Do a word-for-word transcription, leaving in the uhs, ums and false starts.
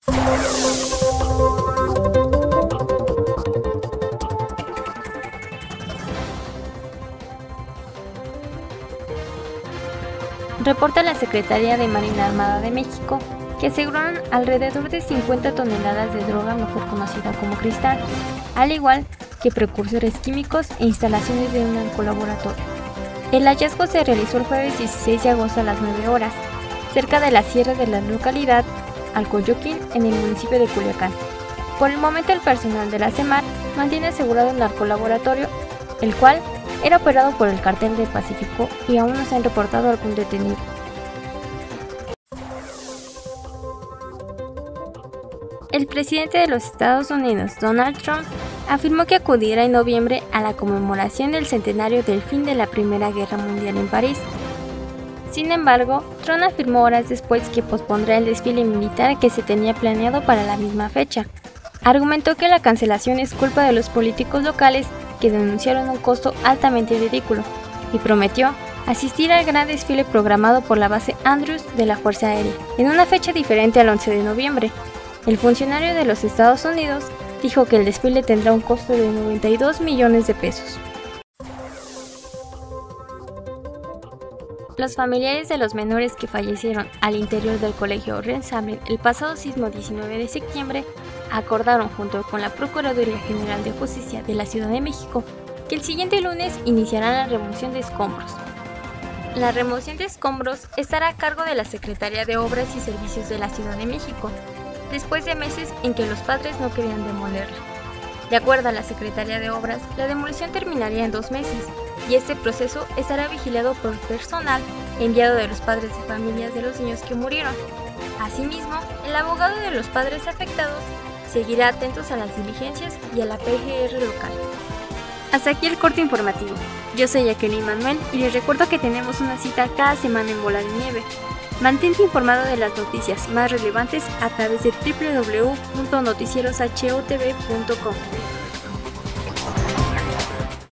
Reporta la Secretaría de Marina Armada de México que aseguraron alrededor de cincuenta toneladas de droga mejor conocida como cristal, al igual que precursores químicos e instalaciones de un narcolaboratorio. El hallazgo se realizó el jueves dieciséis de agosto a las nueve horas, cerca de la sierra de la localidad Alcoyoquín, en el municipio de Culiacán. Por el momento, el personal de la SEMAR mantiene asegurado el narcolaboratorio, el cual era operado por el Cártel del Pacífico, y aún no se han reportado algún detenido. El presidente de los Estados Unidos, Donald Trump, afirmó que acudirá en noviembre a la conmemoración del centenario del fin de la Primera Guerra Mundial en París. Sin embargo, Trump afirmó horas después que pospondrá el desfile militar que se tenía planeado para la misma fecha. Argumentó que la cancelación es culpa de los políticos locales que denunciaron un costo altamente ridículo, y prometió asistir al gran desfile programado por la base Andrews de la Fuerza Aérea, en una fecha diferente al once de noviembre. El funcionario de los Estados Unidos dijo que el desfile tendrá un costo de noventa y dos millones de pesos. Los familiares de los menores que fallecieron al interior del colegio Rensselaer el pasado sismo diecinueve de septiembre acordaron, junto con la Procuraduría General de Justicia de la Ciudad de México, que el siguiente lunes iniciarán la remoción de escombros. La remoción de escombros estará a cargo de la Secretaría de Obras y Servicios de la Ciudad de México, después de meses en que los padres no querían demolerla. De acuerdo a la Secretaría de Obras, la demolición terminaría en dos meses, y este proceso estará vigilado por personal enviado de los padres de familias de los niños que murieron. Asimismo, el abogado de los padres afectados seguirá atentos a las diligencias y a la P G R local. Hasta aquí el corte informativo. Yo soy Jacqueline Manuel y les recuerdo que tenemos una cita cada semana en Bola de Nieve. Mantente informado de las noticias más relevantes a través de w w w punto noticieros hotv punto com.